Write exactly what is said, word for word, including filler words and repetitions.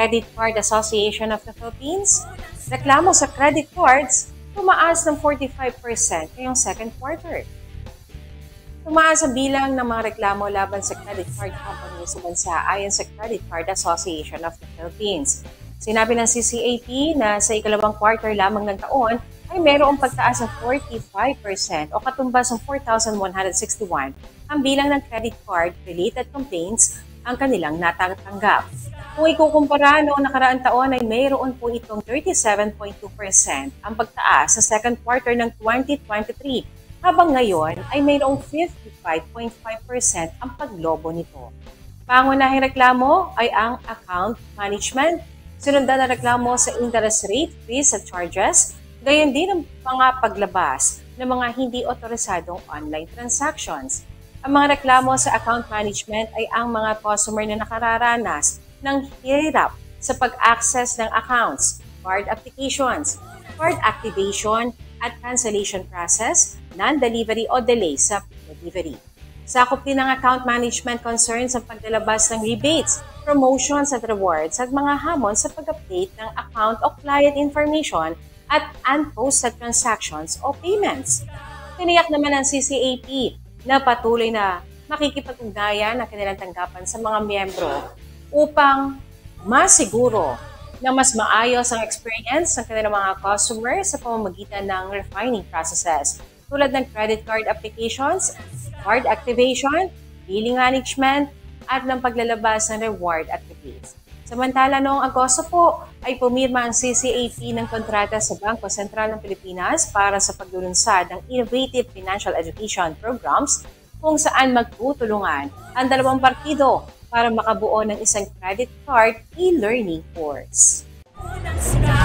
Credit Card Association of the Philippines, reklamo sa credit cards tumaas ng forty-five percent ngayong second quarter. Tumaas ang bilang ng mga reklamo laban sa credit card companies sa bansa ayon sa Credit Card Association of the Philippines. Sinabi ng C C A P na sa ikalawang quarter lamang ng taon ay mayroong pagtaas ng forty-five percent o katumbas ng four thousand one hundred sixty-one ang bilang ng credit card-related complaints ang kanilang natatanggap. Kung ikukumpara noong nakaraang taon ay mayroon po itong thirty-seven point two percent ang pagtaas sa second quarter ng twenty twenty-three, habang ngayon ay mayroong fifty-five point five percent ang paglobo nito. Pangunahing reklamo ay ang account management, sinundan na reklamo sa interest rate, fees at charges, gayon din ang mga paglabas ng mga hindi otorisadong online transactions. Ang mga reklamo sa account management ay ang mga customer na nakararanas ng hirap sa pag-access ng accounts, card applications, card activation at cancellation process, non-delivery o delay sa delivery. Sakop din ng account management concerns ang paglalabas ng rebates, promotions at rewards at mga hamon sa pag-update ng account o client information at unposted transactions o payments. Tiniyak naman ng C C A P na patuloy na makikipag-ugnayan ang kanilang tanggapan sa mga miyembro upang masiguro na mas maayos ang experience ng kanilang mga customers sa pamamagitan ng refining processes tulad ng credit card applications, card activation, billing management, at ng paglalabas ng reward at rebates. Samantala noong Agosto po ay pumirma ang C C A P ng kontrata sa Bangko Sentral ng Pilipinas para sa paglulunsad ng innovative financial education programs kung saan magtutulungan ang dalawang partido para makabuo ng isang credit card e-learning course.